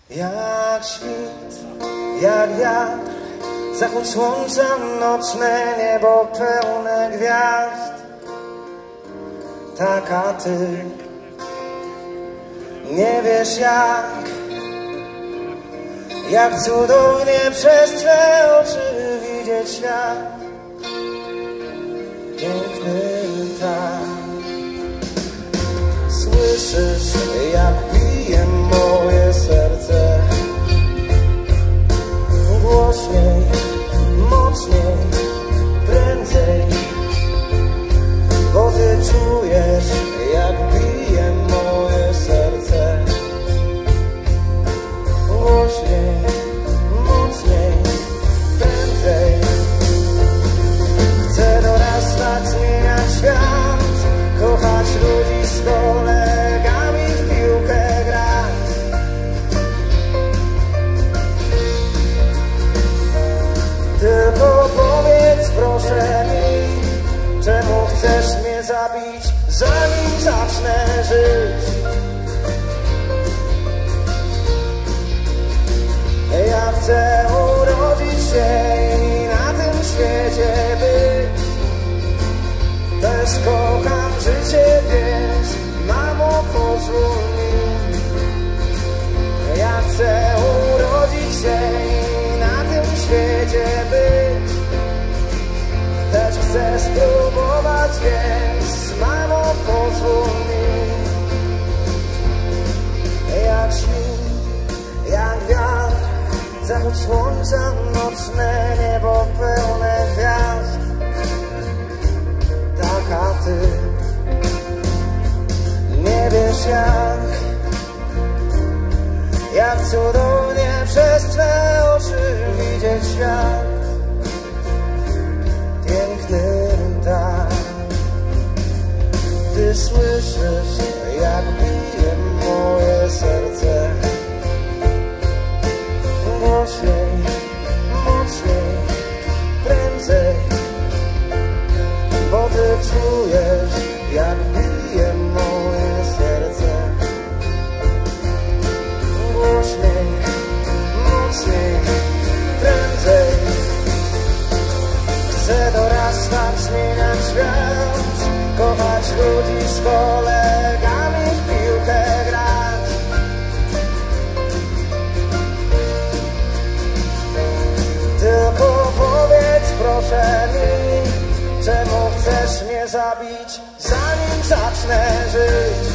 Jak świt, jak wiatr, zachód słońca, nocne niebo pełne gwiazd. Taka ty, nie wiesz jak cudownie przez twe oczy widzieć świat. Piękny tak. Słyszysz, jak bije moje serce, głośniej, mocniej, prędzej, bo ty czujesz, jak bije moje serce, głośniej, mocniej, prędzej. Chcę dorastać, zmieniać świat, kochać ludzi, z kolegami w piłkę grać. Tylko powiedz proszę mi, czemu chcesz mnie zabić, zanim zacznę żyć. Ja chcę urodzić się i na tym świecie być. Też kocham życie, więc mamo, pozwól mi. Ja chcę urodzić się i na tym świecie być. Też chcę spróbować, więc mamo, pozwól mi. Jak świt, jak wiatr, zachód słońca, nocne niebo pełne gwiazd. Taka ty, nie wiesz jak cudownie przez twe oczy widzieć świat. Piękny tak. Ty słyszysz, jak bije moje serce, głośniej, mocniej, prędzej, bo ty czujesz, jak bije moje serce, głośniej, mocniej, prędzej. Chcę dorastać, zmieniać świat, kochać ludzi, z kolegami w piłkę grać. Tylko powiedz proszę mi, czemu chcesz mnie zabić, zanim zacznę żyć.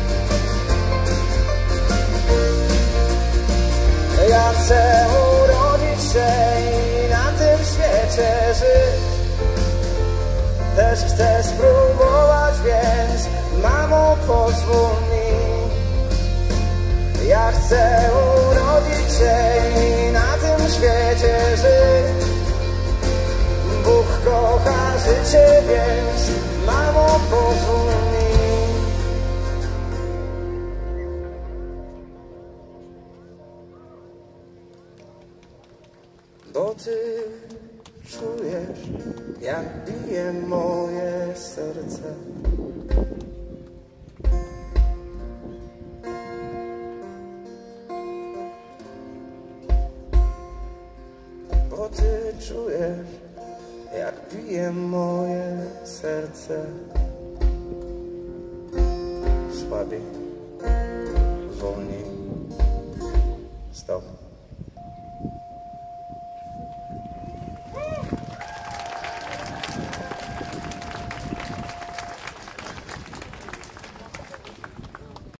Ja chcę urodzić się i na tym świecie żyć. Też chcę spróbować, więc mamo, pozwól mi. Ja chcę urodzić się i na tym świecie żyć. Bóg kocha życie, więc mamo, pozwól mi. Bo ty czujesz, jak bije moje serce, bo ty czujesz, jak bije moje serce. Słabiej, wolniej, stop.